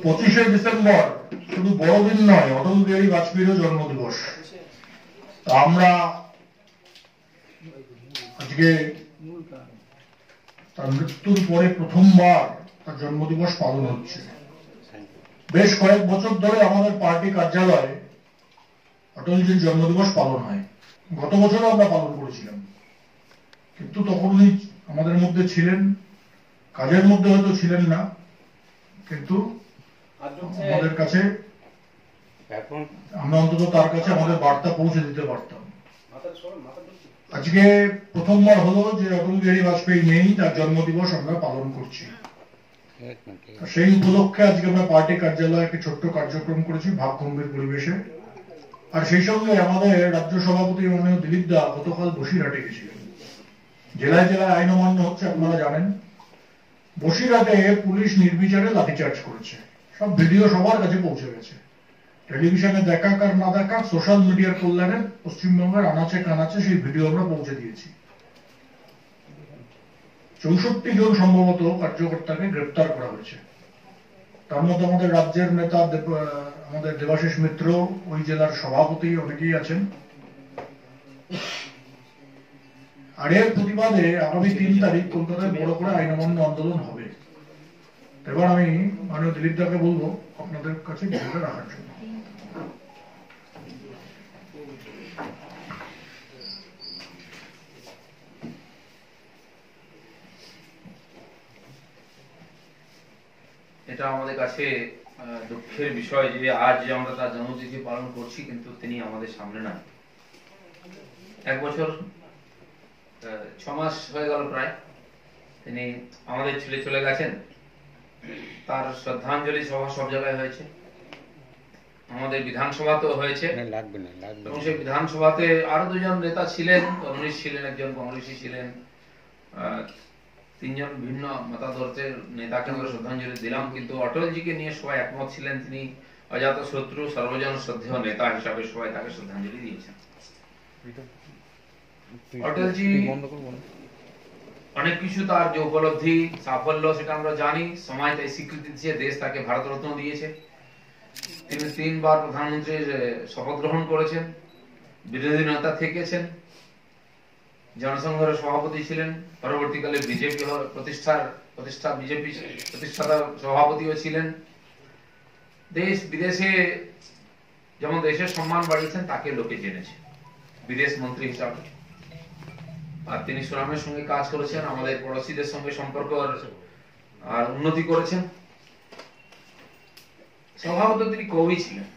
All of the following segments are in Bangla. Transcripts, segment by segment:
25শে ডিসেম্বর শুধু বড়দিন নয়, অটল বিহারী বাজপেয়ীর জন্মদিবস। আমরা আজকে তার মৃত্যুর পরে প্রথমবার তার জন্মদিবস পালন হচ্ছে। বেশ কয়েক বছর ধরে আমাদের পার্টি কার্যালয়ে অটলজির জন্মদিবস পালন হয়। গত বছরও আমরা পালন করেছিলাম, কিন্তু তখন উনি আমাদের মধ্যে ছিলেন, কাজের মধ্যে হয়তো ছিলেন না, কিন্তু আমাদের কাছে আমরা অন্তত তার কাছে আমাদের বার্তা পৌঁছে দিতে পারতাম। আজকে প্রথমবার হলো যে অটল বিহারী বাজপেয়ী নেই, তার জন্মদিবস আমরা পালন করছি। সেই উপলক্ষে আজকে আমরা পার্টি কার্যালয়ে একটি ছোট্ট কার্যক্রম করেছি ভাবগম্ভীর পরিবেশে। আর সেই সঙ্গে আমাদের রাজ্য সভাপতি মাননীয় দিলীপ দা গতকাল বসিরহাটে গেছিলেন। জেলায় জেলায় আইন অমান্য হচ্ছে, আপনারা জানেন। বসিরহাটে পুলিশ নির্বিচারে লাঠিচার্জ করেছে, সব ভিডিও সবার কাছে পৌঁছে গেছে। টেলিভিশনে দেখা আর না দেখা, সোশ্যাল মিডিয়ার কল্যাণে পশ্চিমবঙ্গের আনাচে কানাচে সেই ভিডিও আমরা পৌঁছে দিয়েছি। 64 জন সম্ভবত কার্যকর্তাকে গ্রেপ্তার করা হয়েছে। তার মধ্যে আমাদের রাজ্যের নেতা আমাদের দেবাশিস মিত্র, ওই জেলার সভাপতি, অনেকেই আছেন। আর এর প্রতিবাদে আগামী 3 তারিখ কলকাতায় বড় করে আইন অমান্য আন্দোলন হবে। এবার আমি মাননীয় দিলীপ দাকে বলবো আপনাদের কাছে বিষয়টা রাখার জন্য। এটা আমাদের কাছে দুঃখের বিষয় যে আজ আমরা তার জন্মতিথি পালন করছি, কিন্তু তিনি আমাদের সামনে না। 1 বছর 6 মাস হয়ে গেল প্রায় তিনি আমাদের ছেড়ে চলে গেছেন। তার শ্রদ্ধাঞ্জলি সভা সব জায়গায় হয়েছে, আমাদের বিধানসভাতেও হয়েছে। এবং সেই বিধানসভাতে আরো 2 জন নেতা ছিলেন, কমিউনিস্ট ছিলেন, একজন কংগ্রেসি ছিলেন, 3 জন ভিন্ন মতাদর্শের নেতাকে আমরা শ্রদ্ধাঞ্জলি দিলাম। কিন্তু অটলজিকে নিয়ে সবাই একমত ছিলেন, তিনি অজাত শত্রু, সর্বজন শ্রদ্ধেয় নেতা হিসাবে সবাই তাকে শ্রদ্ধাঞ্জলি দিয়েছেন। অটলজি অনেক কিছু, তার যে উপলব্ধি সাফল্য সেটা আমরা জানি, সমাজ তাই স্বীকৃতি দিয়েছে, দেশ তাকে ভারতরত্ন দিয়েছে। তিনি 3 বার প্রধানমন্ত্রীর শপথ গ্রহণ করেছেন, বিরোধী নেতা থেকেছেন, জনসংঘের সভাপতি ছিলেন, পরবর্তীকালে বিজেপি বিজেপি প্রতিষ্ঠাতা সভাপতিও ছিলেন। দেশ বিদেশে যেমন দেশের সম্মান বাড়িয়েছেন, তাকে লোকে জেনেছে বিদেশ মন্ত্রী হিসাবে। আর তিনি সুনামের সঙ্গে কাজ করেছেন, আমাদের পড়োশীদের সঙ্গে সম্পর্ক আর উন্নতি করেছেন। স্বভাবত তিনি কবি ছিলেন।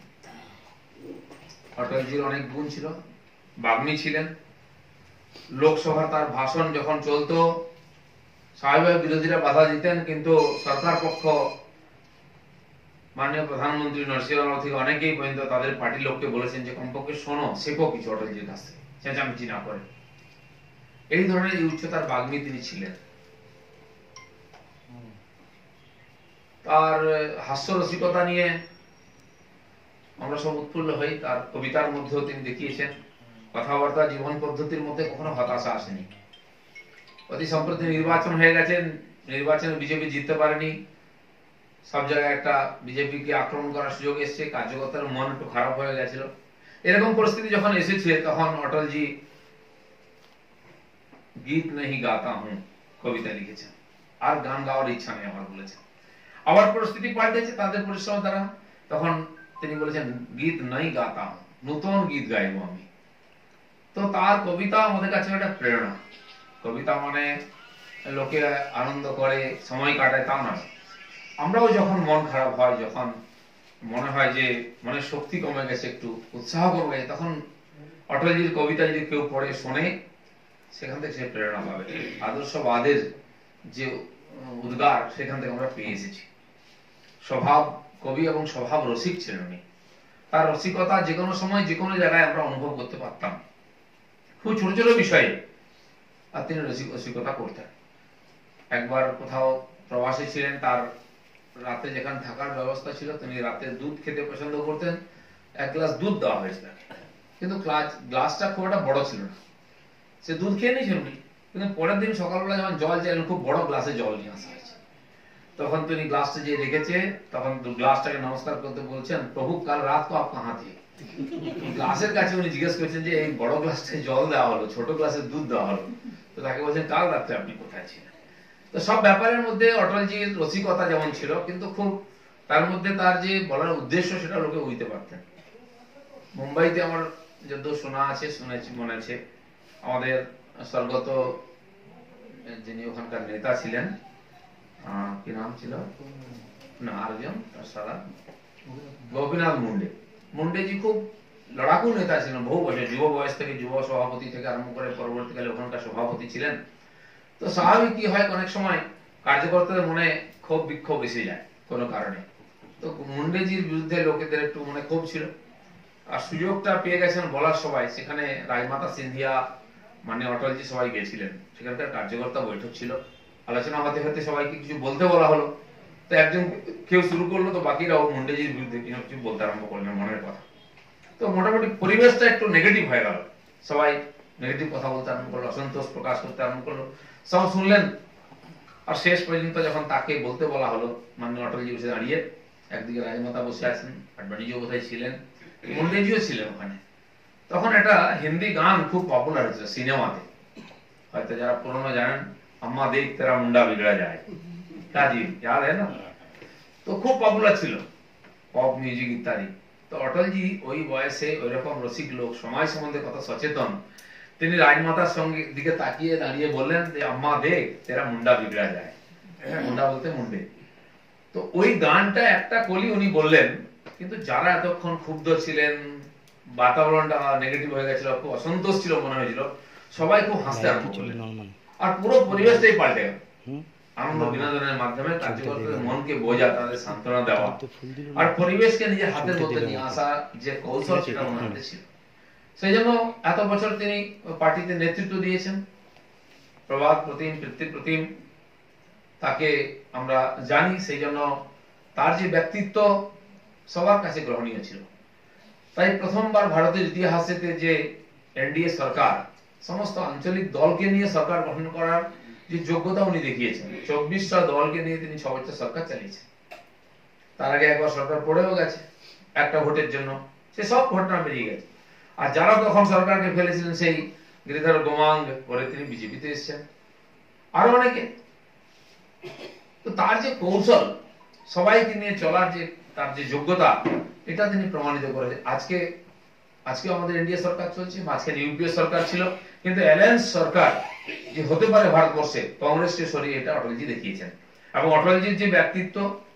অটলজির অনেক গুণ ছিল, বাগ্মী ছিলেন। লোকসভার তার ভাষণ যখন চলতো, স্বাভাবিক বিরোধীরা বাধা দিতেন, কিন্তু সরকার পক্ষ মাননীয় প্রধানমন্ত্রী নরসিংহ থেকে অনেকেই পর্যন্ত তাদের পার্টির লোককে বলেছেন যে কমপক্ষে শোনো, শেখো কিছু অটলজির কাছ থেকে, চেঁচামেচি না করে। এই ধরনের এই উচ্চতার বাগ্মী তিনি ছিলেন। তার হাস্যরসিকতা নিয়ে আমরা সব উৎফুল্ল হই। তার কবিতার মধ্যেও তিনি দেখিয়েছেন কথাবার্তা, জীবন পদ্ধতির মধ্যে কখনো হতাশা আসেনি। অতি সম্প্রতি নির্বাচন হয়ে গেছেন, নির্বাচনে বিজেপি জিততে পারেনি, সব জায়গায় একটা বিজেপিকে আক্রমণ করার সুযোগ এসছে, কার্যকর্তার মন একটু খারাপ হয়ে গেছিল। এরকম পরিস্থিতি যখন এসেছে, তখন অটলজি গীত নেই গাতা হুঁ কবিতা লিখেছেন, আর গান গাওয়ার ইচ্ছা নেই আমার বলেছেন। আবার পরিস্থিতি পাল্টেছে তাদের পরিশ্রম দ্বারা, তখন তিনি বলেছেন গীত নাই গাতা হুঁ, নতুন গীত গাইবো আমি। তো তার কবিতা আমাদের কাছে একটা প্রেরণা। কবিতা মানে লোকে আনন্দ করে সময় কাটায় তা নয়। আমরাও যখন মন খারাপ হয়, যখন মনে হয় যে মনের শক্তি কমে গেছে, একটু উৎসাহ কমে গেছে, তখন অটলজির কবিতা যদি কেউ পড়ে শোনে, সেখান থেকে সে প্রেরণা পাবে। আদর্শবাদের যে উদ্গার সেখান থেকে আমরা পেয়ে এসেছি। স্বভাব কবি এবং স্বভাব রসিক ছিলেন উনি। তার রসিকতা যে কোনো সময় যে কোনো জায়গায় আমরা অনুভব করতে পারতাম, খুব ছোট ছোট বিষয়ে। আর তিনি রসিকতা করতেন। একবার কোথাও প্রবাসী ছিলেন, তার রাতে যেখানে থাকার ব্যবস্থা ছিল, তিনি রাতে দুধ খেতে পছন্দ করতেন। 1 গ্লাস দুধ দেওয়া হয়েছিল, কিন্তু গ্লাসটা খুব একটা বড় ছিল না। সে দুধ খেয়ে নিয়েছিল উনি, কিন্তু পরের দিন সকালবেলা যখন জল চাইলেন, খুব বড় গ্লাসে জল নিয়ে আসা হয়েছে। তখন তিনি গ্লাসটা যে রেখেছে, তখন গ্লাসটাকে নমস্কার করতে বলছেন, প্রভু কাল রাত কো আপ কাহা থে। গ্লাসের কাছে উনি জিজ্ঞেস করছেন যে এই বড় গ্লাসটায় জল দেওয়া হলো, ছোট গ্লাসে দুধ দেওয়া হলো, তো তাকে বলছেন কাল রাত্রে আপনি কোথায় ছিলেন। তো সব ব্যাপারের মধ্যে অটলজির রসিকতা যেমন ছিল, কিন্তু খুব তার মধ্যে তার যে বলার উদ্দেশ্য সেটা লোকে বুঝতে পারতেন। মুম্বাইতে আমার যত শোনা আছে, শুনেছি, মনে আছে, আমাদের স্বর্গত যিনি ওখানকার নেতা ছিলেন, কি নাম ছিল না আরেকজন, সারা গোপীনাথ মুন্ডে। মুন্ডেজি খুব লড়াকু নেতা ছিলেন, বহু বছর যুব বয়স থেকে যুব সভাপতি থেকে আরম্ভ করে পরবর্তীকালে ওখানকার সভাপতি ছিলেন। তো স্বাভাবিক কি হয়, অনেক সময় কার্যকর্তাদের মনে ক্ষোভ বিক্ষোভ এসে যায় কোনো কারণে। তো মুন্ডেজির বিরুদ্ধে লোকেদের একটু মনে ক্ষোভ ছিল, আর সুযোগটা পেয়ে গেছেন বলার সবাই। সেখানে রাজমাতা সিন্ধিয়া মানে অটলজি সবাই গেছিলেন, সেখানকার কার্যকর্তা বৈঠক ছিল, আলোচনা হতে হতে সবাইকে কিছু বলতে বলা হলো। তো একজন কেউ শুরু করলো, তো বাকিরাও মুন্ডেজির বিরুদ্ধে কিছু বলতে আরম্ভ করলেন মনের কথা। তো মোটামুটি পরিবেশটা একটু নেগেটিভ হয়ে গেল, সবাই নেগেটিভ কথা বলতে আরম্ভ করলো, অসন্তোষ প্রকাশ করতে আরম্ভ করলো, সব শুনলেন। আর শেষ পর্যন্ত যখন তাকে বলতে বলা হলো, মাননীয় অটলজি বসে দাঁড়িয়ে, একদিকে রাজমাতা বসে আছেন, আডবাণীজিও বোধহয় ছিলেন, মুন্ডেজিও ছিলেন ওখানে। তখন একটা হিন্দি গান খুব পপুলার হয়েছিল সিনেমাতে, হয়তো যারা পুরনো জানেন, আম্মা দেখ তেরা মুন্ডা বিগড়া যায়, কাজী याद है ना। তো খুব পপুলার ছিল, পপ মিউজিক ইত্যাদি। তো অটলজি ওই বয়সে ওই রকম রসিক লোক, সমাজ সম্বন্ধে কত সচেতন, তিনি রাজমাতার সঙ্গে দিকে তাকিয়ে দাঁড়িয়ে বললেন যে আম্মা দেখ তেরা মুন্ডা বিগড়া যায়, মুন্ডা বলতে মুন্ডে। তো ওই গানটা একটা কলি উনি বললেন, কিন্তু যারা এতক্ষণ ক্ষুব্ধ ছিলেন, বাতাবরণটা নেগেটিভ হয়ে গেছিল, খুব অসন্তোষ ছিল মনে হয়েছিল, সবাই খুব হাসতে আরম্ভ করলেন, আর পুরো পরিবেশটাই পাল্টে গেল। আনন্দ বিনোদনের মাধ্যমে কার্যকর্তাদের মনকে বোঝা, তাদের সান্ত্বনা দেওয়া, আর পরিবেশকে নিজের হাতের মধ্যে নিয়ে আসা যে কৌশল, সেটা ওনার হাতে ছিল। সেই জন্য এত বছর তিনি পার্টিতে নেতৃত্ব দিয়েছেন। প্রভাত প্রতিম, কীর্তি প্রতিম তাকে আমরা জানি, সেই জন্য তার যে ব্যক্তিত্ব সবার কাছে গ্রহণীয় ছিল। তাই প্রথমবার ভারতের ইতিহাসে যে এনডিএ সরকার সমস্ত আঞ্চলিক দলকে নিয়ে সরকার গঠন করার যে যোগ্যতা উনি দেখিয়েছেন, 24টা দলকে নিয়ে তিনি 6 বছর সরকার চালিয়েছেন। তার আগে একবার সরকার পড়েও গেছে একটা ভোটের জন্য, সে সব ঘটনা বেরিয়ে গেছে। আর যারা তখন সরকারকে ফেলেছিলেন, সেই গিরিধর গোমাং পরে তিনি বিজেপিতে এসেছেন, আরো অনেকে। তো তার যে কৌশল, সবাইকে নিয়ে চলার যে তার যে যোগ্যতা, এটা তিনি প্রমাণিত করেছেন। আজকে আমাদের এনডিএ সরকার চলছে, মাঝখানে ইউপিএ সরকার ছিল, কিন্তু অ্যালায়েন্স সরকার যে হতে পারে ভারতবর্ষে কংগ্রেসকে সরিয়ে, এটা অটলজি দেখিয়েছেন। এবং অটলজির যে ব্যক্তিত্ব,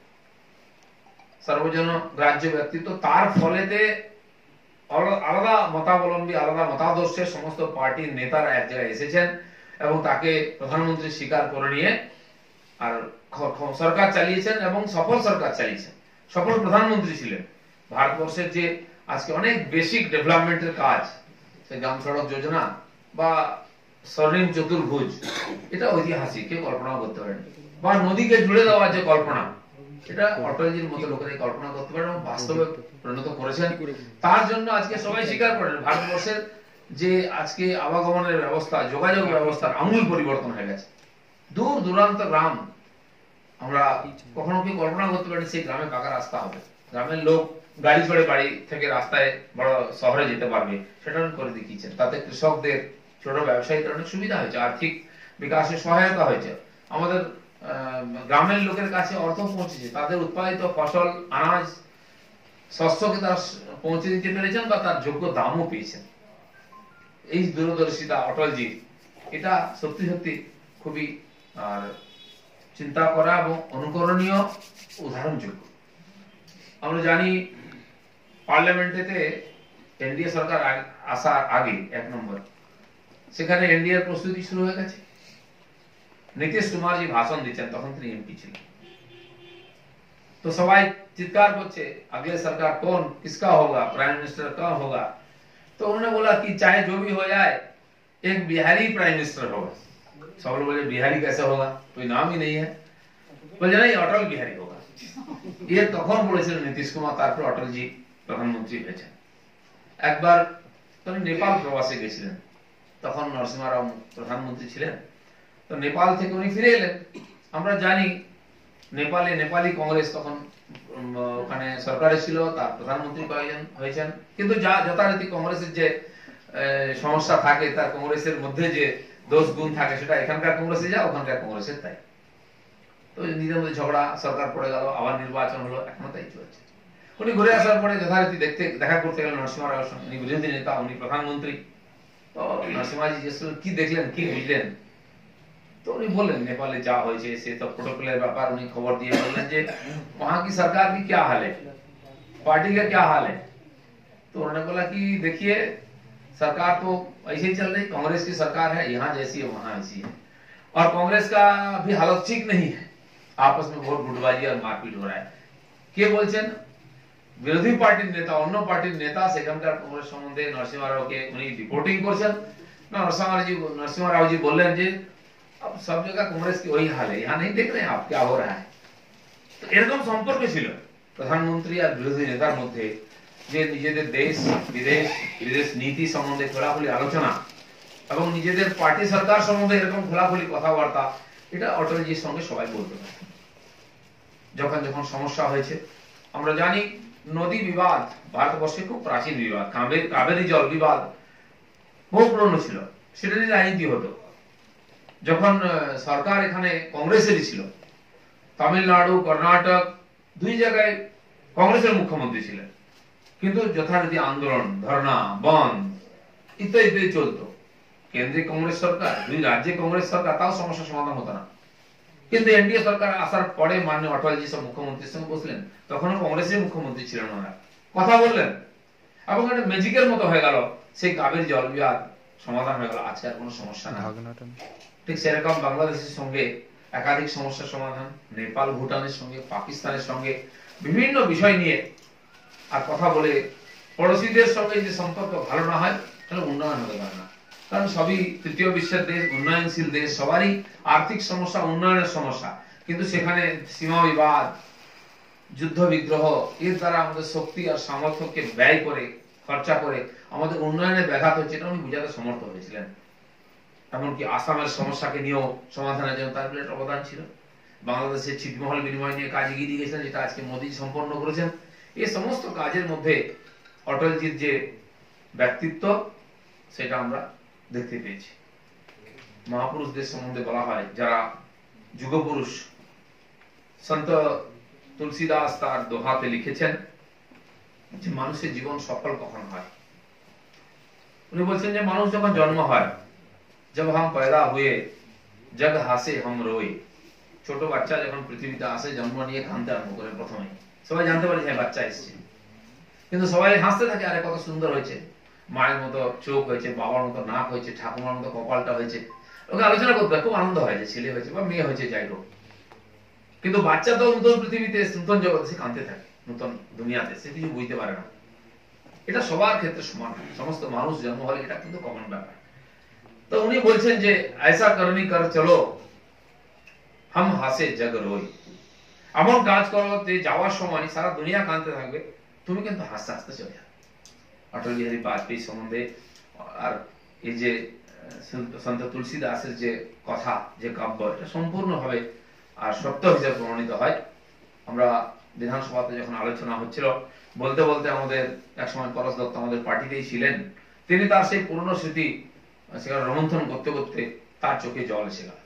সর্বজন গ্রাহ্য ব্যক্তিত্ব, তার ফলেতে আলাদা মতাবলম্বী, আলাদা মতাদর্শের সমস্ত পার্টির নেতারা এক জায়গায় এসেছেন এবং তাকে প্রধানমন্ত্রী স্বীকার করে নিয়ে আর সরকার চালিয়েছেন, এবং সফল সরকার চালিয়েছেন, সফল প্রধানমন্ত্রী ছিলেন। ভারতবর্ষের যে আজকে অনেক বেসিক ডেভেলপমেন্টের কাজ, সে গ্রাম সড়ক যোজনা বা স্বর্ণিম চতুর্ভুজ, এটা ঐতিহাসিক, কেউ কল্পনা করতে পারেন। বা নদীকে জুড়ে দেওয়ার যে কল্পনা, এটা অটলজির মতো লোকেরা কল্পনা করতে পারেন এবং বাস্তবে পরিণত করেছেন। তার জন্য আজকে সবাই স্বীকার করেন, ভারতবর্ষের যে আজকে আবাগমনের ব্যবস্থা, যোগাযোগ ব্যবস্থার আমূল পরিবর্তন হয়ে গেছে। দূর দূরান্ত গ্রাম, আমরা কখনো কি কল্পনা করতে পারি সেই গ্রামে পাকা রাস্তা হবে, গ্রামের লোক গাড়ি চড়ে বাড়ি থেকে রাস্তায় বড় শহরে যেতে পারবে, সেটা করে দেখিয়েছেন। তাতে কৃষকদের, ছোট ব্যবসায়ীদের অনেক সুবিধা হয়েছে, আর্থিক বিকাশে সহায়তা হয়েছে। আমাদের গ্রামের লোকের কাছে অর্থ পৌঁছেছে, তাদের উৎপাদিত ফসল, আনাজ, শস্যকে তারা পৌঁছে দিতে পেরেছেন বা তার যোগ্য দামও পেয়েছেন। এই দূরদর্শিতা অটলজি, এটা সত্যি সত্যি খুবই চিন্তা করা এবং অনুকরণীয়, উদাহরণযোগ্য। আমরা জানি পার্লামেন্টেতে এনডিএ সরকার আসার আগে 1 নম্বর সেখানে এনডিএর প্রস্তুতি শুরু হয়ে গেছে। নীতিশ কুমার জি ভাষণ দিচ্ছেন, তখন তিনি এমপি ছিলেন। तो सवाई चित्कार करছে अगले सरकार कौन किसका होगा, प्राइम मिनिस्टर कौन होगा। तो उन्होंने बोला कि चाहे जो भी हो जाए एक बिहारी प्राइम मिनिस्टर होगा। सब लोग बोले बिहारी कैसे होगा, कोई नाम ही नहीं है। बोले नहीं, अटल बिहारी होगा। ये তখন বলেছিলেন নীতিশ কুমার, তারপর অটলজি প্রধানমন্ত্রী হয়েছেন। একবার তিনি নেপাল প্রবাসে গেছিলেন, তখন নরসিংহ রাও প্রধানমন্ত্রী ছিলেন। তো নেপাল থেকে উনি ফিরে এলেন। আমরা জানি নেপালে নেপালি কংগ্রেস তখন ওখানে সরকারে ছিল, তার প্রধানমন্ত্রী কয়েকজন হয়েছেন, কিন্তু যা যথারীতি কংগ্রেসের যে সমস্যা থাকে, তার কংগ্রেসের মধ্যে যে দোষ গুণ থাকে, সেটা এখানকার কংগ্রেসে যা ওখানকার কংগ্রেসের তাই। তো নিজের মধ্যে ঝগড়া, সরকার পড়ে গেল, আবার নির্বাচন হলো, এখনো তাই চলছে। উনি ঘুরে আসার পরে যথারীতি দেখা করতে গেলেন নরসিংহ রাওয়ের সঙ্গে। উনি বিরোধী নেতা, উনি প্রধানমন্ত্রী। তো নরসিংহজি কি দেখলেন, কি বুঝলেন, तो उन्हें बोले नेपाल जा हो से तो प्रोटोकॉल व्यापार उन्हें खबर दिए, बोले जे वहां की सरकार की क्या हाल है, पार्टी का क्या हाल है। तो उन्होंने बोला कि देखिए सरकार तो ऐसे ही चल रही, कांग्रेस की सरकार है, यहाँ जैसी है वहां ऐसी है, और कांग्रेस का भी हालत ठीक नहीं है, आपस में बहुत गुटबाजी और मारपीट हो रहा है। के बोलছেন বিরোধী পার্টির নেতা অন্য পার্টির নেতা সেখানকার কংগ্রেস সম্বন্ধে নরসিংহ রাওকে উনি রিপোর্টিং করছেন। নরসিংহ রাওজি বললেন যে अब सब जगह कांग्रेस की वही हाल है, यहाँ नहीं देख रहे हैं आप क्या हो रहा है। तो এরকম সম্পর্ক ছিল প্রধানমন্ত্রী আর বিরোধী নেতার মধ্যে, যে নিজেদের দেশ বিদেশ নীতি সম্বন্ধে খোলাখুলি আলোচনা এবং নিজেদের পার্টি সরকার সম্বন্ধে এরকম খোলাখুলি কথাবার্তা, এটা অটলজির সঙ্গে সবাই বলতে পারে। যখন যখন সমস্যা হয়েছে, আমরা জানি নদী বিবাদ ভারতবর্ষে খুব প্রাচীন বিবাদ, কাবেরী জল বিবাদ বহু পুরনো ছিল, সেটা নিয়ে রাজনীতি হতো। যখন সরকার এখানে কংগ্রেসেরই ছিল, তামিলনাড়ু কর্ণাটক দুই জায়গায় কংগ্রেসের মুখ্যমন্ত্রী ছিলেন, কিন্তু যথারীতি আন্দোলন, ধর্ণা, বন্ধ ইত্যাদি চলতো। কেন্দ্রে কংগ্রেস সরকার, দুই রাজ্যে কংগ্রেস সরকার, তাও সমস্যা সমাধান হতো না। কিন্তু এনডিএ সরকার আসার পরে মাননীয় অটলজি সব মুখ্যমন্ত্রীর সঙ্গে বসলেন, তখনও কংগ্রেসের মুখ্যমন্ত্রী ছিলেন ওনারা, কথা বললেন এবং একটা ম্যাজিকের মতো হয়ে গেল, সেই কাবেরী জল বিবাদ সমাধান হয়ে গেল, আজকে আর কোনো সমস্যা না। ঠিক সেরকম বাংলাদেশের সঙ্গে একাধিক সমস্যার সমাধান, নেপাল ভুটানের সঙ্গে, পাকিস্তানের সঙ্গে বিভিন্ন বিষয় নিয়ে আর কথা বলে পড়োশীদের সঙ্গে যে সম্পর্ক ভালো না হয়, তাহলে উন্নয়ন হতে পারে না। কারণ সবই তৃতীয় বিশ্বের দেশ, উন্নয়নশীল দেশ, সবারই আর্থিক সমস্যা, উন্নয়নের সমস্যা, কিন্তু সেখানে সীমা বিবাদ, যুদ্ধ বিগ্রহ, এর দ্বারা আমাদের শক্তি আর সামর্থ্যকে ব্যয় করে, খরচা করে আমাদের উন্নয়নে ব্যাঘাত হচ্ছে, এটা উনি বুঝাতে সমর্থ হয়েছিলেন। এমনকি আসামের সমস্যাকে নিয়েও সমাধানের জন্য তার বিরাট অবদান ছিল। বাংলাদেশের ছিটমহল বিনিময় নিয়ে কাজ এগিয়ে দিয়ে গেছিলেন, যেটা আজকে মোদী সম্পন্ন করেছেন। এই সমস্ত কাজের মধ্যে অটলজির যে ব্যক্তিত্ব, সেটা আমরা দেখতে পেয়েছি। মহাপুরুষদের সম্বন্ধে বলা হয়, যারা যুগপুরুষ, সন্ত তুলসীদাস তার দোহাতে লিখেছেন যে মানুষের জীবন সফল কখন হয়। উনি বলছেন যে মানুষ যখন জন্ম হয়, जब हम पैदा हुए जग हासे हम रोए। ছোট বাচ্চা যখন পৃথিবীতে আসে, জন্ম নিয়ে কাঁদতে আরম্ভ করে, প্রথমে সবাই জানতে পারে যে বাচ্চা এসেছে, কিন্তু সবাই হাসতে থাকে, আরে কত সুন্দর হয়েছে, মায়ের মতো চোখ হয়েছে, বাবার মতো নাক হয়েছে, ঠাকুমার মতো কপালটা হয়েছে, ওকে আলোচনা করতে খুব আনন্দ হয় যে ছেলে হয়েছে বা মেয়ে হয়েছে, যাই হোক। কিন্তু বাচ্চা তো নতুন পৃথিবীতে, নতুন জগতে সে কাঁদতে থাকে, নতুন দুনিয়াতে সে কিছু বুঝতে পারে না। এটা সবার ক্ষেত্রে সমান, সমস্ত মানুষ জন্ম হলে এটা কিন্তু কমন ব্যাপার। तो उन्हीं बोलছেন যে ऐसा करनी कर चलो हम हासे जग रोई। এমন কাজ করো যে যাওয়ার সময় সারা দুনিয়া কাঁদতে থাকবে, তুমি কিন্তু হাসতে হাসতে চলে যাবে। অটল বিহারী বাজপেয়ী সম্বন্ধে আর এই যে সন্ত তুলসী দাসের যে কথা, যে কাব্য, এটা সম্পূর্ণভাবে আর সত্য হিসেবে প্রমাণিত হয়। আমরা বিধানসভাতে যখন আলোচনা হচ্ছিল, বলতে বলতে আমাদের একসময় পরশ দত্ত আমাদের পার্টিতেই ছিলেন, তিনি তার সেই পুরনো স্মৃতি সেখানে রোমন্থন করতে করতে তার চোখে জল এসে গেল।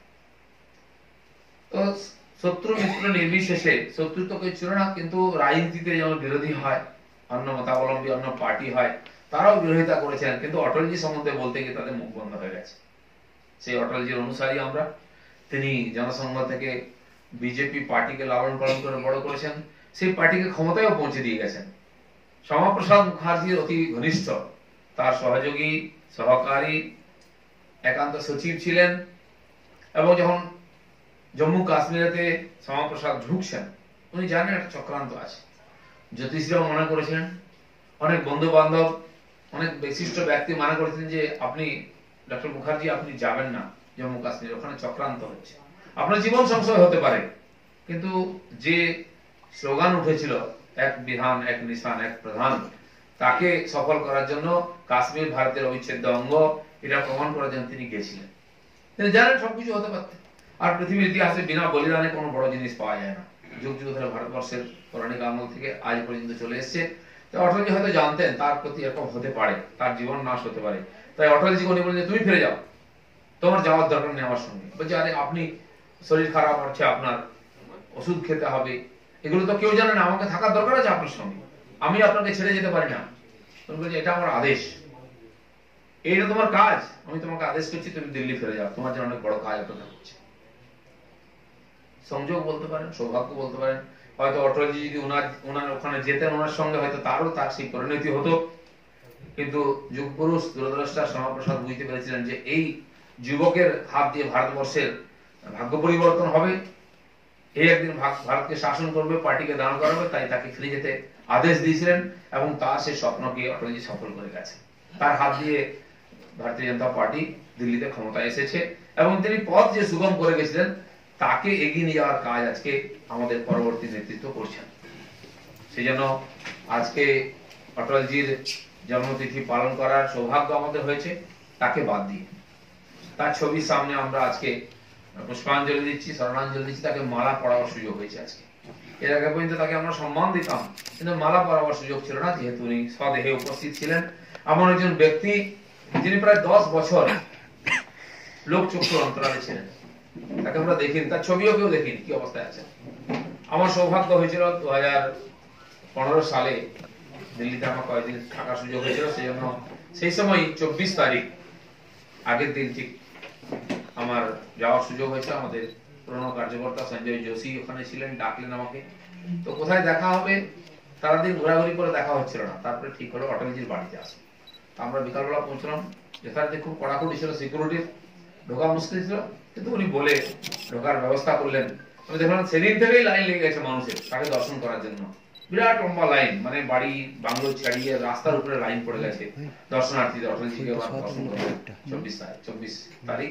তো শত্রু মিত্র নির্বিশেষে, শত্রু তো কেউ ছিল না, কিন্তু রাজনীতিতে যেমন বিরোধী হয়, অন্য মতাবলম্বী অন্য পার্টি হয়, তারাও বিরোধিতা করেছেন, কিন্তু অটলজি সম্বন্ধে বলতে গিয়ে তাদের মুখ বন্ধ হয়ে গেছে। সেই অটলজির অনুসারী আমরা। তিনি জনসংঘ থেকে বিজেপি পার্টিকে লালন পালন করে বড় করেছেন, সেই পার্টিকে ক্ষমতায়ও পৌঁছে দিয়ে গেছেন। শ্যামাপ্রসাদ মুখার্জির অতি ঘনিষ্ঠ, তার সহযোগী, সহকারী, একান্ত সচিব ছিলেন। এবং যখন জম্মু কাশ্মীরেতে শ্যামাপ্রসাদ ঢুকছেন, উনি জানেন একটা চক্রান্ত আছে। জ্যোতিষীরাও মনে করেছিলেন, অনেক বন্ধু বান্ধব, অনেক বিশিষ্ট ব্যক্তি মনে করেছিলেন যে আপনি ডক্টর মুখার্জি আপনি যাবেন না জম্মু কাশ্মীর, ওখানে চক্রান্ত হচ্ছে, আপনার জীবন সংশয় হতে পারে। কিন্তু যে স্লোগান উঠেছিল, এক বিধান এক নিশান এক প্রধান, তাকে সফল করার জন্য কাশ্মীর ভারতের অবিচ্ছেদ্য অঙ্গ, এটা প্রমাণ করার জন্য তিনি গেছিলেন। তিনি জানেন সবকিছু হতে পারতেন, আর পৃথিবীর ইতিহাসে বিনা বলিদানে কোনো বড় জিনিস পাওয়া যায় না। যুগ যুগ ধরে ভারতবর্ষের পৌরাণিক আমল থেকে আজ পর্যন্ত চলে এসছে। তো অটলজি হয়তো জানতেন তার প্রতি এরকম হতে পারে, তার জীবন নাশ হতে পারে, তাই অটলজি উনি বললেন তুমি ফিরে যাও, তোমার যাওয়ার দরকার নেই আমার সঙ্গে। বলছে আরে আপনি শরীর খারাপ হচ্ছে, আপনার ওষুধ খেতে হবে, এগুলো তো কেউ জানে না, আমাকে থাকার দরকার আছে আপনার সঙ্গে, আমি আপনাকে ছেড়ে যেতে পারি না। তুমি বলছে এটা আমার আদেশ, এইটা তোমার কাজ, আমি তোমাকে আদেশ করছি তুমি দিল্লি ফিরে যাও, তোমার জন্য অনেক বড় কাজ অপেক্ষা করছে। সংযোগ বলতে পারেন, সৌভাগ্য বলতে পারেন, হয়তো অটলজি যদি ওনার ওখানে যেতেন, ওনার সঙ্গে হয়তো তার সেই পরিণতি হতো। কিন্তু যুগপুরুষ দূরদ্রষ্টা শ্যামাপ্রসাদ বুঝতে পেরেছিলেন যে এই যুবকের হাত দিয়ে ভারতবর্ষের ভাগ্য পরিবর্তন হবে, এই একদিন ভারতকে শাসন করবে, পার্টিকে দাঁড় করাবে, তাই তাকে ফিরে যেতে আদেশ দিয়েছিলেন এবং তার সেই স্বপ্নকে অটলজি সফল করে গেছে। তার হাত দিয়ে ভারতীয় জনতা পার্টি দিল্লিতে ক্ষমতায় এসেছে এবং তিনি পথ যে সুগম করে গেছিলেন তাকে এগিয়ে নিয়ে যাওয়ার কাজ আজকে আমাদের পরবর্তী নেতৃত্ব করছেন। সেই জন্য আজকে অটলজির জন্মতিথি পালন করার সৌভাগ্য আমাদের হয়েছে। তাকে বাদ দিয়ে তার ছবির সামনে আমরা আজকে পুষ্পাঞ্জলি দিচ্ছি, স্মরণাঞ্জলি দিচ্ছি, তাকে মালা পরাবার সুযোগ হয়েছে আজকে। এর আগে পর্যন্ত তাকে আমরা সম্মান দিতাম, কিন্তু মালা পরাবার সুযোগ ছিল না, যেহেতু উনি স্বদেহে উপস্থিত ছিলেন। এমন একজন ব্যক্তি যিনি প্রায় 10 বছর লোক চক্ষুর অন্তরালে ছিলেন, তাকে আমরা দেখিনি, তার ছবিও কেউ দেখিনি কি অবস্থায় আছে। আমার সৌভাগ্য হয়েছিল 2015 সালে দিল্লিতে আমার কয়েকদিন থাকার সুযোগ হয়েছিল, সেই জন্য সেই সময় 24 তারিখ আগের দিন ঠিক আমার যাওয়ার সুযোগ হয়েছে। আমাদের পুরনো কার্যকর্তা সঞ্জয় যোশী ওখানে ছিলেন, ডাকলেন আমাকে। তো কোথায় দেখা হবে, সারাদিন ঘোরাঘুরি করে দেখা হচ্ছিল না, তারপরে ঠিক হলো অটলজির বাড়িতে আসবো। আমরা বিকালবেলা পৌঁছলাম, যেখানে খুব কড়াকড়ি ছিল, সিকিউরিটির ঢোকা মুশকিল ছিল, কিন্তু উনি বলে ঢোকার ব্যবস্থা করলেন। আমি দেখলাম সেদিন থেকেই লাইন লেগে গেছে মানুষের তাকে দর্শন করার জন্য, বিরাট লম্বা লাইন, মানে বাড়ি বাংলো ছাড়িয়ে রাস্তার উপরে লাইন পড়ে গেছে দর্শনার্থীদের অটলজিকে দর্শন করতে। 24 তারিখ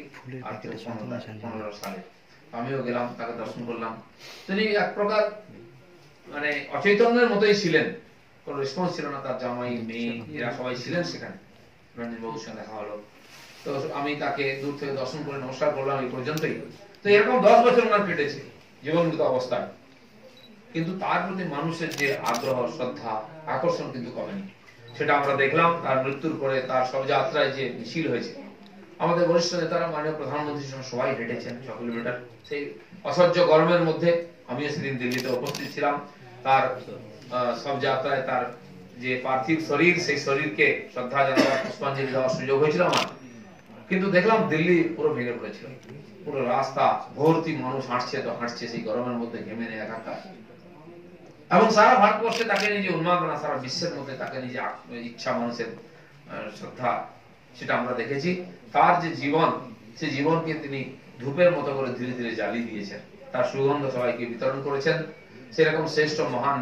2015 সালে আমিও গেলাম, তাকে দর্শন করলাম। তিনি এক প্রকার মানে অচৈতন্যের মতোই ছিলেন, কোনো রেসপন্স ছিল না। তার জামাই, মেয়ে, এরা সবাই ছিলেন সেখানে, রঞ্জন বাবুর সঙ্গে দেখা হলো। তো আমি তাকে দূর থেকে দর্শন করে নমস্কার করলাম, এই পর্যন্তই। তো এরকম 10 বছর ওনার কেটেছে জীবনমৃত অবস্থায়, কিন্তু তার প্রতি মানুষের যে আগ্রহ, শ্রদ্ধা, আকর্ষণ কিন্তু কমেনি। সেটা আমরা দেখলাম তার মৃত্যুর পরে তার শবযাত্রায় যে মিছিল হয়েছে। আমাদের বরিষ্ঠ নেতারা, মাননীয় প্রধানমন্ত্রীর সঙ্গে সবাই হেঁটেছেন 6 কিলোমিটার, সেই অসহ্য গরমের মধ্যে। আমিও সেদিন দিল্লিতে উপস্থিত ছিলাম। তার শবযাত্রায় তার যে পার্থিব শরীর, সেই শরীরকে শ্রদ্ধা জানাবার, পুষ্পাঞ্জলি দেওয়ার সুযোগ হয়েছিল আমার। কিন্তু দেখলাম দিল্লি পুরো ভেঙে পড়েছিল, পুরো রাস্তা ভর্তি মানুষ হাঁটছে তো হাঁটছে সেই গরমের মধ্যে, ঘেমে নেই একাকার। এবং সারা ভারতবর্ষে তাকে নিজে উন্মাদনা, সারা বিশ্বের মধ্যে তাকে নিজে ইচ্ছা, মানুষের শ্রদ্ধা, সেটা আমরা দেখেছি। তার যে জীবন, সেই জীবনকে তিনি ধূপের মতো করে ধীরে ধীরে জ্বালিয়ে দিয়েছেন, তার সুগন্ধ সবাইকে বিতরণ করেছেন। সেরকম শ্রেষ্ঠ মহান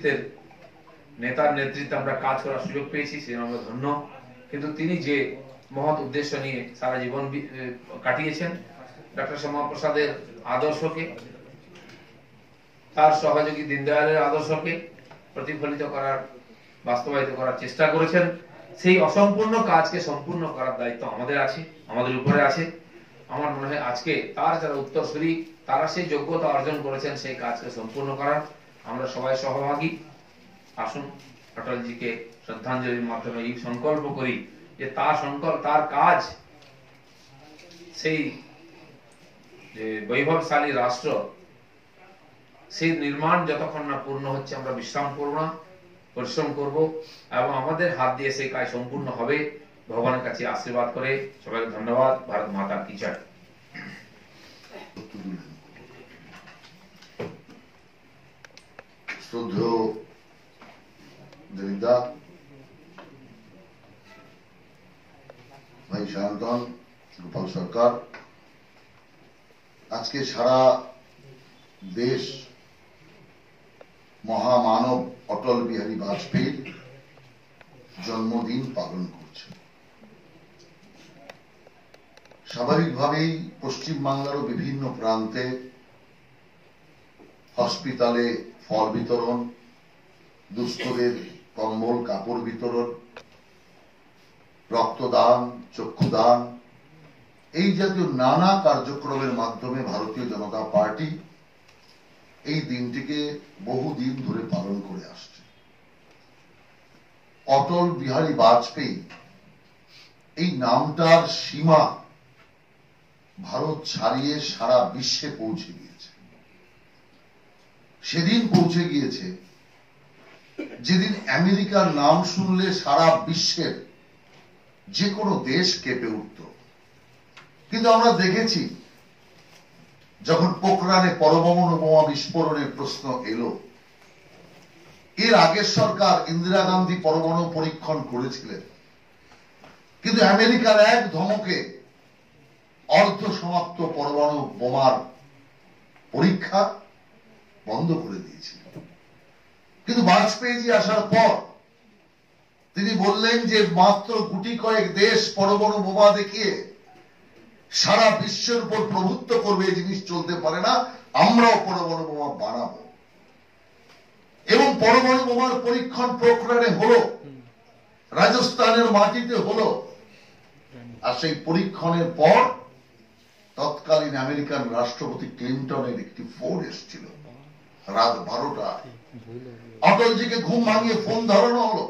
নেতার নেতৃত্বে আমরা কাজ করার সুযোগ পেয়েছি, সে আমরা ধন্য। কিন্তু তিনি যে মহৎ উদ্দেশ্য নিয়ে সারা জীবন কাটিয়েছেন, ডক্টর শ্যামাপ্রসাদের আদর্শকে, তার সহযোগী দীনদয়ালের আদর্শকে প্রতিফলিত করার, বাস্তবায়িত করার চেষ্টা করেছেন। সেই অসম্পূর্ণ কাজকে সম্পূর্ণ করার দায়িত্ব আমাদের আছে, আমাদের উপরে আছে। আমার মনে হয় আজকে তার যারা উত্তরসূরি, তারা সেই যোগ্যতা অর্জন করেছেন সেই কাজকে সম্পূর্ণ করার। আমরা সবাই সহভাগী। আসুন অটলজিকে শ্রদ্ধাঞ্জলির মাধ্যমে এই সংকল্প করি যে তার কাজ, সেই যে বৈভবশালী রাষ্ট্র, সেই নির্মাণ যতক্ষণ না পূর্ণ হচ্ছে আমরা বিশ্রাম করব না, পরিশ্রম করব এবং আমাদের হাত দিয়ে সেই কাজ সম্পূর্ণ হবে। ভগবানের কাছে আশীর্বাদ করে সবাইকে ধন্যবাদ। ভারত মাতা কি জয়। শ্রদ্ধেয় দিলীপদা, ভাই সায়ন্তন, গোপাল সরকার, আজকে সারা দেশ মহামানব অটল বিহারী বাজপেয়ীর জন্মদিন পালন করছে। স্বাভাবিকভাবেই পশ্চিমবাংলারও বিভিন্ন প্রান্তে হসপিটালে ফল বিতরণ, দুস্থদের কম্বল কাপড় বিতরণ, রক্তদান, চক্ষুদান, এই জাতীয় নানা কার্যক্রমের মাধ্যমে ভারতীয় জনতা পার্টি এই দিনটিকে বহুদিন ধরে পালন করে আসছে। অটল বিহারী বাজপেয়ী এই নামটার সীমা ভারত ছাড়িয়ে সারা বিশ্বে পৌঁছে গিয়েছে। সেদিন পৌঁছে গিয়েছে যেদিন আমেরিকার নাম শুনলে সারা বিশ্বের যে কোনো দেশ কেঁপে উঠত। কিন্তু আমরা দেখেছি যখন পোখরানে পরমাণু বোমা বিস্ফোরণের প্রশ্ন এলো, এর আগের সরকার ইন্দিরা গান্ধী পরমাণু পরীক্ষণ করেছিলেন, কিন্তু আমেরিকার এক ধমকে অর্ধ সমাপ্ত পরমাণু বোমার পরীক্ষা বন্ধ করে দিয়েছিল। কিন্তু বাজপেয়ীজি আসার পর তিনি বললেন যে মাত্র গুটি কয়েক দেশ পরমাণু বোমা দেখিয়ে সারা বিশ্বের উপর প্রভুত্ব করবে, এই জিনিস চলতে পারে না, আমরাও পরমাণু বোমা বানাবো। এবং পরমাণু বোমার পরীক্ষণ পোখরানে হলো, রাজস্থানের মাটিতে হলো। আর সেই পরীক্ষণের পর তৎকালীন আমেরিকান রাষ্ট্রপতি ক্লিন্টনের একটি ফোন এসেছিল রাত 12টায়। অটলজিকে ঘুম ভাঙিয়ে ফোন ধরানো হলো।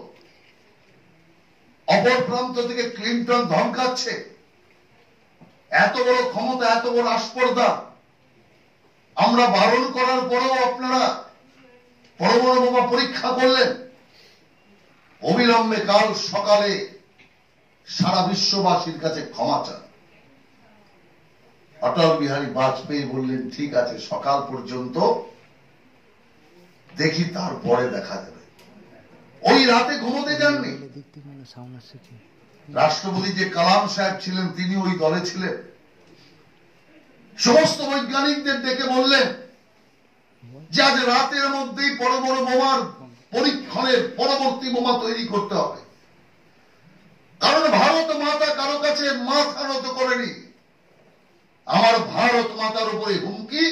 অপর প্রান্ত থেকে ক্লিন্টন ধমকাচ্ছে, এত বড় ক্ষমতা, এত বড় আস্পর্ধা, আমরা বারণ করার পরেও আপনারা পরমাণু বোমা পরীক্ষা করলেন। অবিলম্বে কাল সকালে সারা বিশ্ববাসীর কাছে ক্ষমা চান। অটল বিহারী বাজপেয়ী বললেন, ঠিক আছে, সকাল পর্যন্ত দেখি, তারপরে দেখা যাবে। ওই রাতে ঘুমোতে যাননি। রাষ্ট্রপতি যে কালাম সাহেব ছিলেন, তিনি ওই দলে ছিলেন। সমস্ত বৈজ্ঞানিকদের ডেকে বললেন যে আজ রাতের মধ্যেই পরমাণু বোমার পরীক্ষণের পরবর্তী বোমা তৈরি করতে হবে। কারণ ভারত মাতা কারো কাছে মাথা নত করেনি। আমার ভারত মাতার উপরে হুমকি,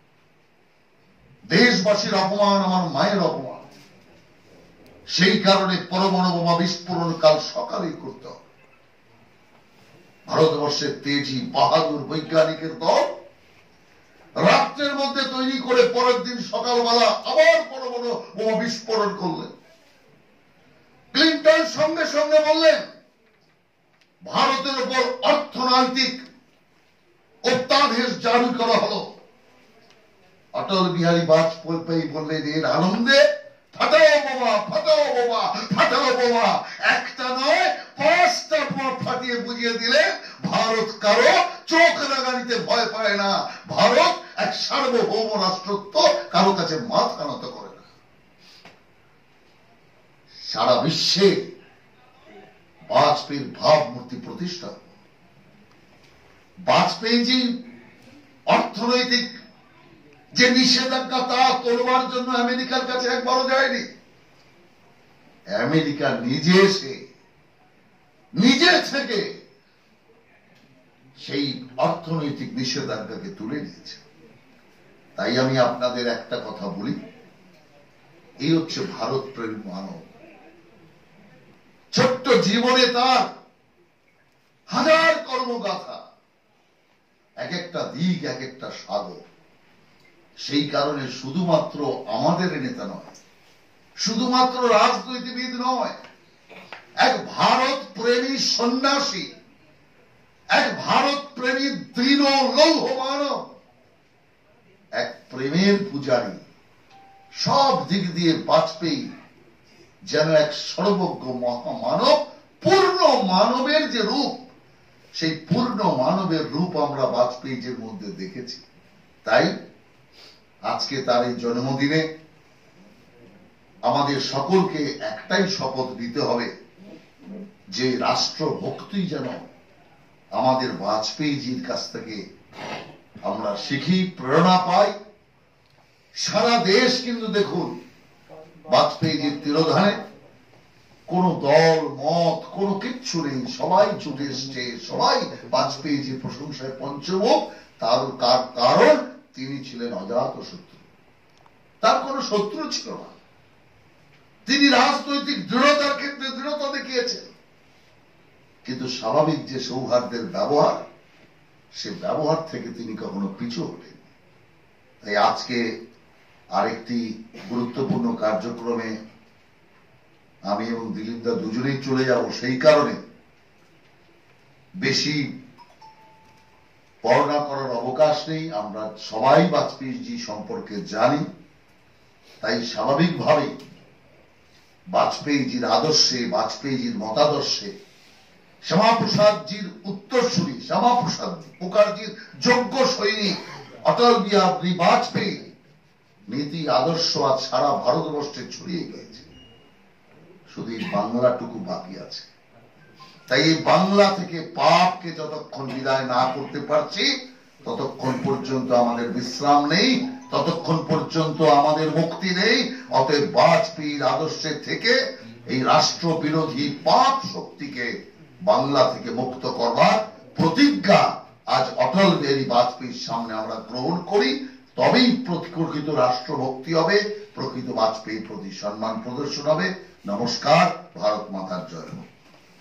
দেশবাসীর অপমান, আমার মায়ের অপমান। সেই কারণে পরমাণু বোমা বিস্ফোরণ কাল সকালেই করতে হবে। ভারতবর্ষের তেজি বাহাদুর বৈজ্ঞানিকের দল রাত্রের মধ্যে তৈরি করে পরের দিন সকালবেলা আবার পরমাণু বোমা বিস্ফোরণ করলেন। ক্লিন্টন সঙ্গে সঙ্গে বললেন, ভারতের উপর অর্থনৈতিক অত্যাদেশ জারি করা হলো। অটল বিহারী বাজপেয়ী বললেন, এর আনন্দে ফাটাও বোমা, ফাটাও বোমা, ফাটাও বোমা। একটা নয়, 5টা বোমা ফাটিয়ে বুঝিয়ে দিলে ভারত কারো চোখ রাগানিতে ভয় পায় না। ভারত এক সার্বভৌম রাষ্ট্রত্ব, কারো কাছে মাথা নত করে না। সারা বিশ্বে বাজপেয়ীর ভাবমূর্তি প্রতিষ্ঠা। বাজপেয়ীজি অর্থনৈতিক যে নিষেধাজ্ঞা তা তোলবার জন্য আমেরিকার কাছে একবারও যায়নি। আমেরিকা নিজে থেকে সেই অর্থনৈতিক নিষেধাজ্ঞাকে তুলে নিয়েছে। তাই আমি আপনাদের একটা কথা বলি, এই হচ্ছে ভারত প্রেম মানব। ছোট্ট জীবনে তার হাজার কর্মগাথা, এক একটা দিক, এক একটা সাধক। সেই কারণে শুধুমাত্র আমাদের নেতা নয়, শুধুমাত্র রাজনীতিবিদ নয়, এক ভারত প্রেমী সন্ন্যাসী, এক ভারত প্রেমী দৃঢ় লৌহ মানব, এক প্রেমের পূজারী। সব দিক দিয়ে বাজপেয়ী যেন এক সর্বজ্ঞ মহামানব, পূর্ণ মানবের যে রূপ, সেই পূর্ণ মানবের রূপ আমরা বাজপেয়ীর মধ্যে দেখেছি। তাই আজকে তার এই জন্মদিনে আমাদের সকলকে একটাই শপথ নিতে হবে যে রাষ্ট্রভক্তি যেন আমাদের বাজপেয়ীজির কাছ থেকে আমরা শিখি, প্রেরণা পাই। সারা দেশ কিন্তু দেখুন বাজপেয়ীজির তিরোধানে কোন দল মত কোনো কিচ্ছু নেই, সবাই ছুটে এসছে, সবাই বাজপেয়ীজির প্রশংসায় পঞ্চমুখ। তার কারণ তিনি ছিলেন অজাত শত্রু, তার কোনো শত্রু ছিল না। তিনি রাজনৈতিক দৃঢ়তার ক্ষেত্রে দৃঢ়তা দেখিয়েছেন, কিন্তু স্বাভাবিক যে সৌহার্দ্যের ব্যবহার, সে ব্যবহার থেকে তিনি কখনো পিছু হটেন। তাই আজকে আরেকটি গুরুত্বপূর্ণ কার্যক্রমে আমি এবং দিলীপ দা দুজনেই চলে যাব, সেই কারণে বেশি বর্ণনা করার অবকাশ নেই। আমরা সবাই বাজপেয়ীজি সম্পর্কে জানি, তাই স্বাভাবিকভাবেই বাজপেয়ীজির আদর্শে, বাজপেয়ীজির মতাদর্শে, শ্যামাপ্রসাদজির উত্তরসূরি, শ্যামাপ্রসাদ মুখার্জির যোগ্য সৈনিক অটল বিহারী বাজপেয়ী নীতি আদর্শ আজ সারা ভারতবর্ষে ছড়িয়ে গিয়েছে, শুধু এই বাংলাটুকু বাকি আছে। তাই এই বাংলা থেকে পাপকে যতক্ষণ বিদায় না করতে পারছি ততক্ষণ পর্যন্ত আমাদের বিশ্রাম নেই, ততক্ষণ পর্যন্ত আমাদের মুক্তি নেই। অতএব বাজপেয়ীর আদর্শে থেকে এই রাষ্ট্র বিরোধী পাপ শক্তিকে বাংলা থেকে মুক্ত করবার প্রতিজ্ঞা আজ অটল বিহারী বাজপেয়ীর সামনে আমরা গ্রহণ করি, তবেই প্রকৃত রাষ্ট্রভক্তি হবে, প্রকৃত বাজপেয়ীর প্রতি সম্মান প্রদর্শন হবে। নমস্কার, ভারত মাতার জয় হোক।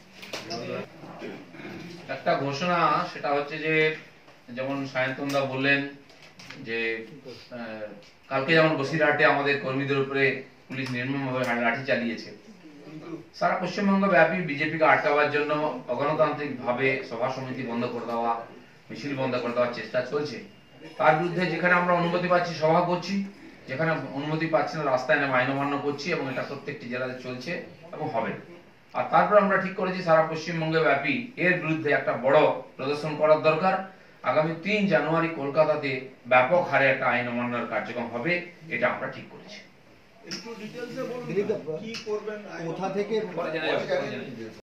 একটা ঘোষণা, সেটা হচ্ছে যে যেমন সায়ন্তনদা বললেন যে কালকে যেমন বসিরহাটে আমাদের কর্মীদের উপরে পুলিশ নির্মমভাবে লাঠি চালিয়েছে, সারা পশ্চিমবঙ্গ ব্যাপী বিজেপিকে আটকাবার জন্য অগণতান্ত্রিক ভাবে সভা সমিতি বন্ধ করে দেওয়া, মিছিল বন্ধ করে দেওয়ার চেষ্টা চলছে। তার বিরুদ্ধে যেখানে আমরা অনুমতি পাচ্ছি সভা করছি, যেখানে অনুমতি পাচ্ছি না রাস্তায় নেমে আইন অমান্য করছি, এবং এটা প্রত্যেকটি জেলাতে চলছে এবং হবে। আর তারপর আমরা ঠিক করেছি সারা পশ্চিমবঙ্গ ব্যাপী এর বিরুদ্ধে একটা বড় প্রদর্শন করার দরকার। আগামী 3 জানুয়ারি কলকাতাতে ব্যাপক হারে একটা আইন অমান্যের কার্যক্রম হবে, এটা আমরা ঠিক করেছি। একটু ডিটেইলসে বলুন কি করবেন, কোথা থেকে